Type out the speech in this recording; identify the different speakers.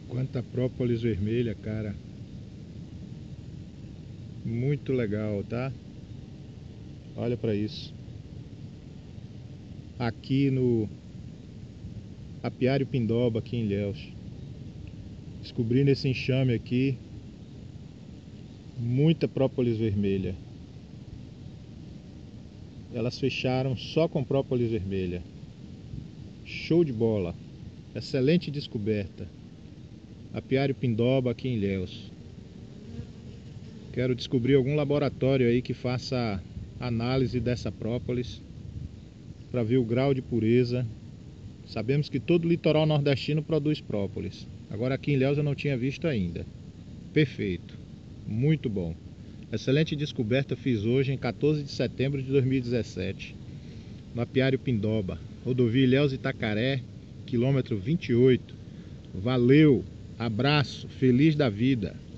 Speaker 1: Quanta própolis vermelha, cara. Muito legal, tá? Olha pra isso. Aqui no Apiário Pindoba, aqui em Ilhéus. Descobrindo esse enxame aqui. Muita própolis vermelha. Elas fecharam só com própolis vermelha. Show de bola. Excelente descoberta. Apiário Pindoba, aqui em Ilhéus. Quero descobrir algum laboratório aí que faça análise dessa própolis para ver o grau de pureza. Sabemos que todo o litoral nordestino produz própolis. Agora aqui em Ilhéus eu não tinha visto ainda. Perfeito. Muito bom. Excelente descoberta fiz hoje em 14 de setembro de 2017. No Apiário Pindoba. Rodovia Ilhéus-Itacaré, quilômetro 28. Valeu, abraço, feliz da vida.